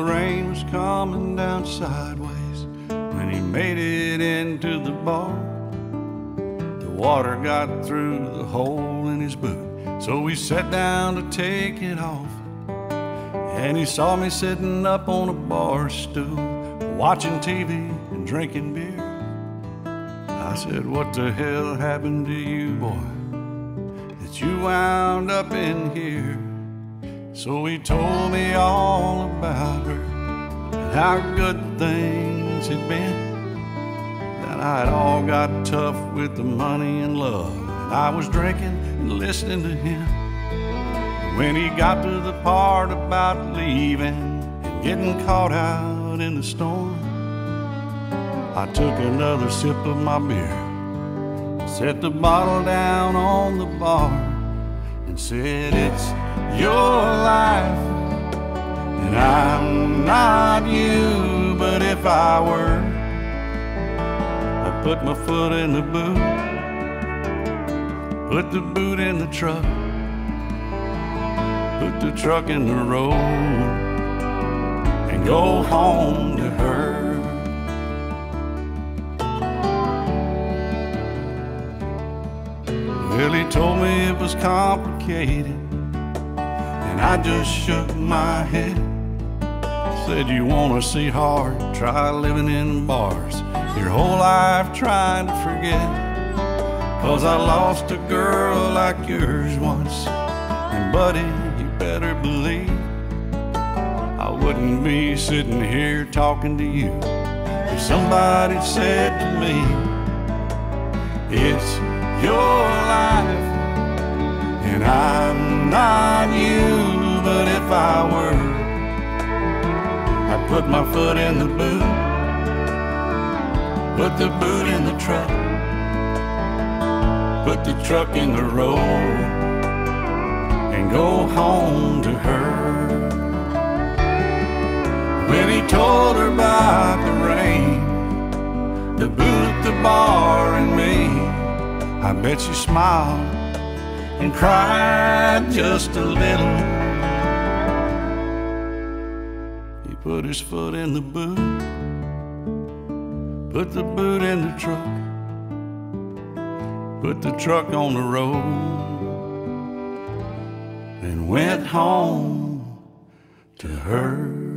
rain was coming down sideways when he made it into the bar. The water got through the hole in his boot, so we sat down to take it off. And he saw me sitting up on a bar stool, watching TV and drinking beer. I said, what the hell happened to you, boy, that you wound up in here? So he told me all about her and how good things had been. That I'd all got tough with the money and love, and I was drinking and listening to him. When he got to the part about leaving and getting caught out in the storm, I took another sip of my beer, set the bottle down on the bar, and said, it's your life, and I'm not you, but if I were, I'd put my foot in the boot, put the boot in the truck, put the truck in the road, and go home to her. Well, he told me it was complicated, and I just shook my head. Said, you wanna see hard, try living in bars your whole life trying to forget. 'Cause I lost a girl like yours once, and buddy, you better believe I wouldn't be sitting here talking to you if somebody said to me, it's your life, and I'm not you, but if I were, I'd put my foot in the boot, put the boot in the truck, put the truck in the road, and go home to her. When he told her about the rain, the boot, the bar, and me, I bet she smiled and cried just a little. He put his foot in the boot, put the boot in the truck, put the truck on the road, and went home to her.